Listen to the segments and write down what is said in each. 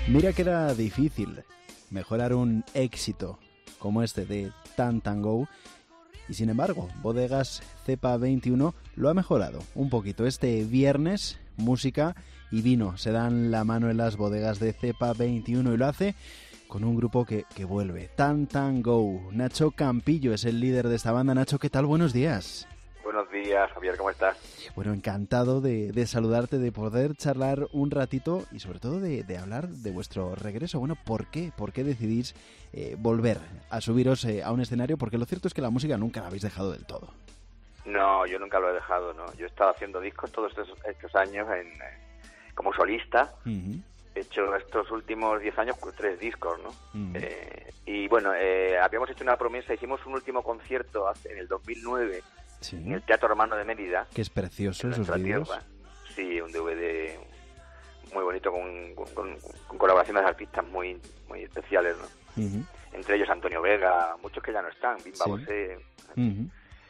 Mira que era difícil mejorar un éxito como este de Tan Tan Go, y sin embargo, Bodegas Cepa 21 lo ha mejorado un poquito. Este viernes, música y vino se dan la mano en las bodegas de Cepa 21 y lo hace con un grupo que vuelve, Tan Tan Go. Nacho Campillo es el líder de esta banda. Nacho, ¿qué tal? Buenos días. Buenos días, Javier, ¿cómo estás? Bueno, encantado de saludarte, de poder charlar un ratito y sobre todo de hablar de vuestro regreso. Bueno, ¿por qué? ¿Por qué decidís volver a subiros a un escenario? Porque lo cierto es que la música nunca la habéis dejado del todo. No, yo nunca lo he dejado, ¿no? Yo he estado haciendo discos todos estos años como solista. Uh-huh. He hecho estos últimos 10 años 3 discos, ¿no? Uh-huh. Y bueno, habíamos hecho una promesa, hicimos un último concierto en el 2009... Sí. En el Teatro Hermano de Mérida. Que es precioso esos vídeos. Sí, un DVD muy bonito con colaboraciones de artistas muy especiales, ¿no? Uh-huh. Entre ellos Antonio Vega, muchos que ya no están, Bimba Bosé. Uh-huh.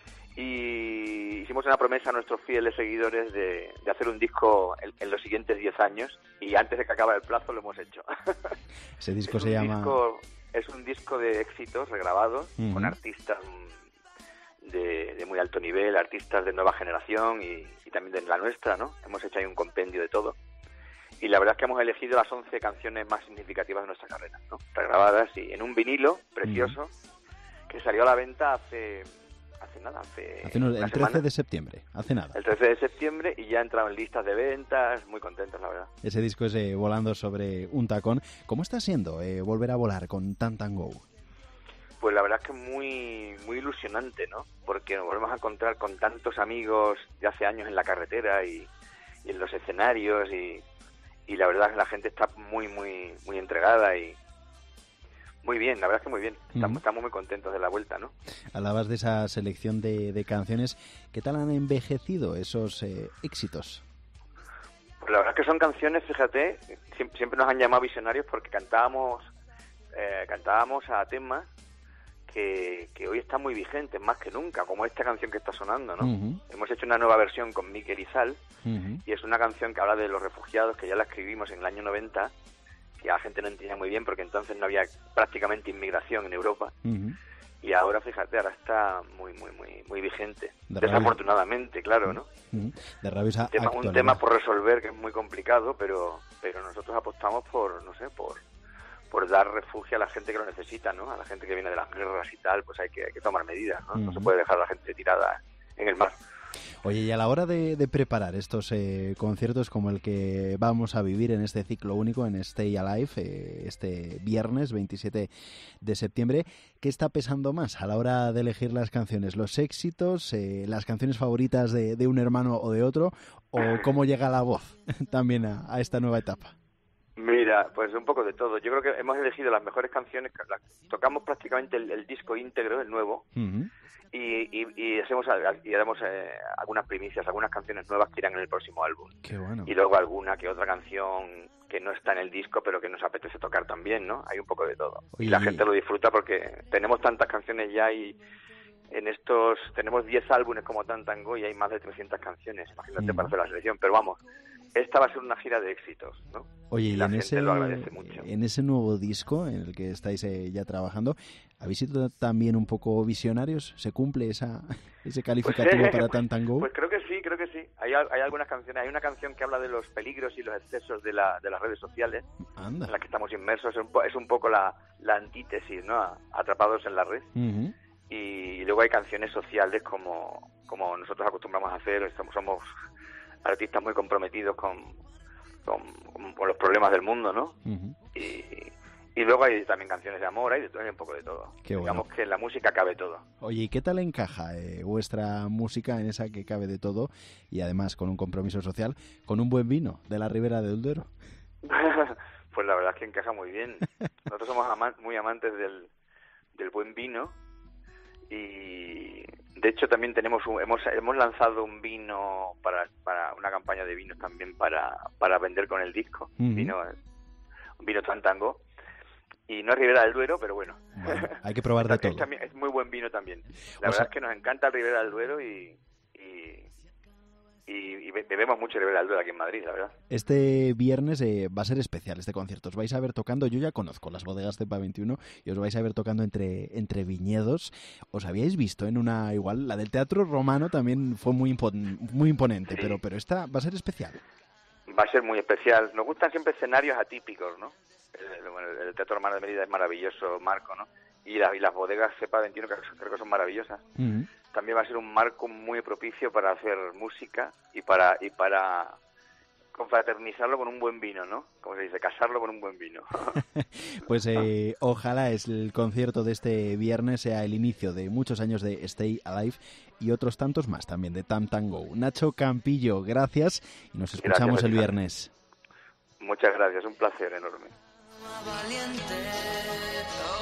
Y hicimos una promesa a nuestros fieles seguidores de hacer un disco en los siguientes 10 años, y antes de que acabe el plazo lo hemos hecho. Ese disco se llama... Es un disco de éxitos regrabados, uh-huh, con artistas de muy alto nivel, artistas de nueva generación y también de la nuestra, ¿no? Hemos hecho ahí un compendio de todo. Y la verdad es que hemos elegido las 11 canciones más significativas de nuestra carrera, ¿no? Regrabadas y en un vinilo precioso, que salió a la venta hace el 13 de septiembre, hace nada. El 13 de septiembre, y ya ha entrado en listas de ventas, muy contentos, la verdad. Ese disco es Volando sobre un tacón. ¿Cómo está siendo volver a volar con Tan Tan Go? Pues la verdad es que muy ilusionante, ¿no? Porque nos volvemos a encontrar con tantos amigos de hace años en la carretera y en los escenarios, y la verdad es que la gente está muy entregada y muy bien, la verdad es que muy bien. Estamos muy contentos de la vuelta, ¿no? Hablabas de esa selección de canciones. ¿Qué tal han envejecido esos éxitos? Pues la verdad es que son canciones, fíjate, siempre nos han llamado visionarios porque cantábamos a temas que hoy están muy vigentes, más que nunca, como esta canción que está sonando, ¿no? Uh-huh. Hemos hecho una nueva versión con Miquel Izal, uh-huh, y es una canción que habla de los refugiados, que ya la escribimos en el año 90, que la gente no entendía muy bien porque entonces no había prácticamente inmigración en Europa. Uh-huh. Y ahora, fíjate, ahora está muy vigente. Desafortunadamente, claro, ¿no? Uh-huh. De rabiosa actualidad. Un tema por resolver que es muy complicado, pero nosotros apostamos por dar refugio a la gente que lo necesita, ¿no? A la gente que viene de las guerras y tal, pues hay que tomar medidas, ¿no? Uh-huh. No se puede dejar a la gente tirada en el mar. Oye, y a la hora de preparar estos conciertos como el que vamos a vivir en este ciclo único, en Stay Alive, este viernes 27 de septiembre, ¿qué está pesando más a la hora de elegir las canciones? ¿Los éxitos, las canciones favoritas de un hermano o de otro, o cómo llega la voz también a esta nueva etapa? Mira, pues un poco de todo. Yo creo que hemos elegido las mejores canciones, tocamos prácticamente el disco íntegro, el nuevo, uh-huh, y haremos algunas primicias, algunas canciones nuevas que irán en el próximo álbum. Qué bueno. Y luego alguna que otra canción que no está en el disco, pero que nos apetece tocar también, ¿no? Hay un poco de todo. Oye, y la gente lo disfruta porque tenemos tantas canciones ya, y tenemos 10 álbumes como Tan Tan Go y hay más de 300 canciones, imagínate, para hacer la selección, pero vamos, esta va a ser una gira de éxitos, ¿no? Oye, y la gente lo agradece mucho. En ese nuevo disco en el que estáis ya trabajando, ¿habéis sido también un poco visionarios? ¿Se cumple ese calificativo para Tan Tan Go? Pues creo que sí. Hay algunas canciones, hay una canción que habla de los peligros y los excesos de las redes sociales. Anda. En las que estamos inmersos, es un poco la antítesis, ¿no? Atrapados en la red. Uh-huh. Y luego hay canciones sociales como nosotros acostumbramos a hacer. Somos artistas muy comprometidos con los problemas del mundo, ¿no? Uh-huh. Y luego hay también canciones de amor, hay un poco de todo. Qué bueno. Digamos que en la música cabe todo. Oye, ¿y qué tal encaja vuestra música en esa que cabe de todo, y además con un compromiso social, con un buen vino de la Ribera del Duero? Pues la verdad es que encaja muy bien. Nosotros somos muy amantes del buen vino, y de hecho también hemos lanzado un vino para una campaña de vinos también para vender con el disco. Uh-huh. Un vino Tan Tan Go, y no es Ribera del Duero, pero bueno, hay que probar de todo. Es muy buen vino también. La verdad es que nos encanta el Ribera del Duero y y bebemos mucho el Alduera aquí en Madrid, la verdad. Este viernes va a ser especial este concierto. Os vais a ver tocando, yo ya conozco las bodegas Cepa 21 y os vais a ver tocando entre viñedos. Os habíais visto en una, igual, la del Teatro Romano también fue muy imponente, Sí. pero esta va a ser especial. Va a ser muy especial. Nos gustan siempre escenarios atípicos, ¿no? El Teatro Romano de Mérida es maravilloso, marco, ¿no? Y las bodegas Cepa 21 creo que son maravillosas. Mm-hmm. También va a ser un marco muy propicio para hacer música y para confraternizarlo con un buen vino, ¿no? Como se dice, casarlo con un buen vino. Pues ojalá el concierto de este viernes sea el inicio de muchos años de Stay Alive y otros tantos más también de Tam Tam Go. Nacho Campillo, gracias y nos escuchamos el viernes. Muchas gracias, un placer enorme. Valiente.